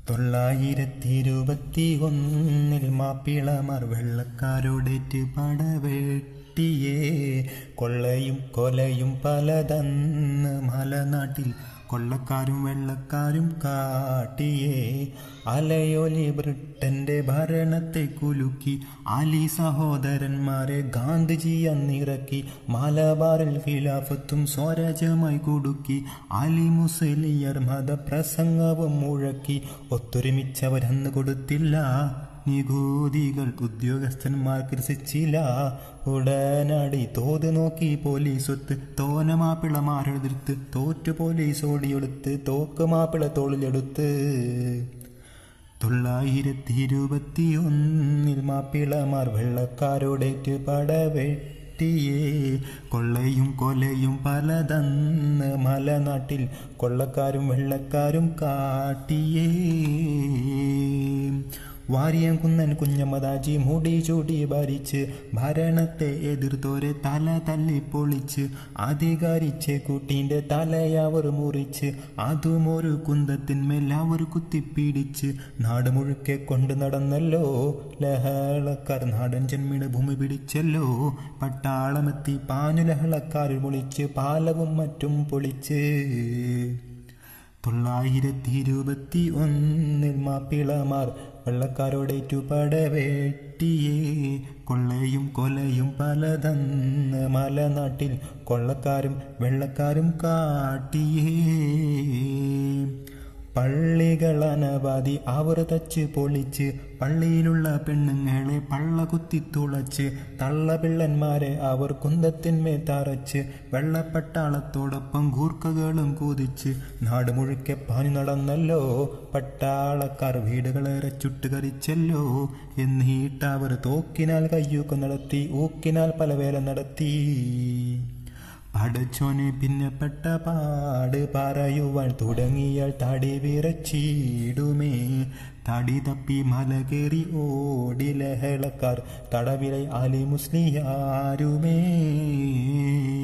921 മാപ്പിളമാർ വെള്ളക്കാരോടേറ്റ് പടവെട്ടിയേ. കൊള്ളയും കൊലയും പലതന്ന് മലനാട്ടിൽ കൊള്ളക്കാരും വെള്ളക്കാരും കാട്ടിയേ. അലയൊലി ബ്രിട്ടന്റെ ഭരണത്തെ കുലുക്കി അലി സഹോദരന്മാരെ ഗാന്ധിജി അന്നിറക്കി. മലബാറിൽ ഖിലാഫത്തും സ്വരാജ്യമായി കുടുക്കി. അലി മുസ്ലിയർ മതപ്രസംഗവും മുഴക്കി. ഒത്തൊരുമിച്ചവരന്ന് കൊടുത്തില്ല നികുതികൾ, ഉദ്യോഗസ്ഥന്മാർക്ക് രസിച്ചില്ല. ഉടനടി തോത് നോക്കി പോലീസൊത്ത് തോന മാപ്പിളമാരെതിർത്ത്. തോറ്റു പോലീസ് ഓടിയെടുത്ത് തോക്ക് മാപ്പിള തോളിലെടുത്ത്. 921 മാപ്പിളമാർ വെള്ളക്കാരോടേറ്റ് പടവെട്ടിയേ. കൊള്ളയും കൊലയും പലതന്ന് മലനാട്ടിൽ കൊള്ളക്കാരും വെള്ളക്കാരും കാട്ടിയേ. വാരിയം കുന്നൻ കുഞ്ഞമ്മദാജി മുടി ചൂടി ഭരിച്ച് ഭരണത്തെ എതിർത്തോരെ തല തല്ലി പൊളിച്ച്. അധികാരിച്ച് കുട്ടീൻ്റെ തലയവർ മുറിച്ച്. അതും ഒരു കുന്തത്തിന്മേൽ അവർ കുത്തിപ്പിടിച്ച്. നാട് മുഴുക്കെ കൊണ്ട് നടന്നല്ലോ ലഹളക്കാർ. നാടൻ ജന്മിയുടെ ഭൂമി പിടിച്ചല്ലോ പട്ടാളമെത്തി. പാഞ്ഞു ലഹളക്കാർ പൊളിച്ച് പാലവും മറ്റും പൊളിച്ച്. 921 മാപ്പിളമാർ വെള്ളക്കാരോടേറ്റു പടവെട്ടിയേ. കൊള്ളയും കൊലയും പലതന്ന് മലനാട്ടിൽ കൊള്ളക്കാരും വെള്ളക്കാരും കാട്ടിയേ. പള്ളികൾ അനവധി അവർ തച്ച് പൊളിച്ച്. പള്ളിയിലുള്ള പെണ്ണുങ്ങളെ പള്ള കുത്തി തുളച്ച്. തള്ളപിള്ളന്മാരെ അവർ കുന്തത്തിന്മേൽ തറച്ച്. വെള്ളപ്പട്ടാളത്തോടൊപ്പം ഗൂർഖകളും കുതിച്ച്. നാട് മുഴുക്കെ പാഞ്ഞു നടന്നല്ലോ പട്ടാളക്കാർ. വീടുകളേറെ ചുട്ടുകരിച്ചല്ലോ. എന്നിട്ടവർ തോക്കിനാൽ കയ്യൂക്കം നടത്തി. ഊക്കിനാൽ പല വേല നടത്തി. പടച്ചോനെ ഭിന്നപ്പെട്ട പാട് പറയുവാൻ തുടങ്ങിയാൽ തടി വിറച്ചിടുമേ. തടി തപ്പി മല കയറി ഓടി ലഹളക്കാർ. തടവിലെ അലി മുസ്ലിയാരുമേ.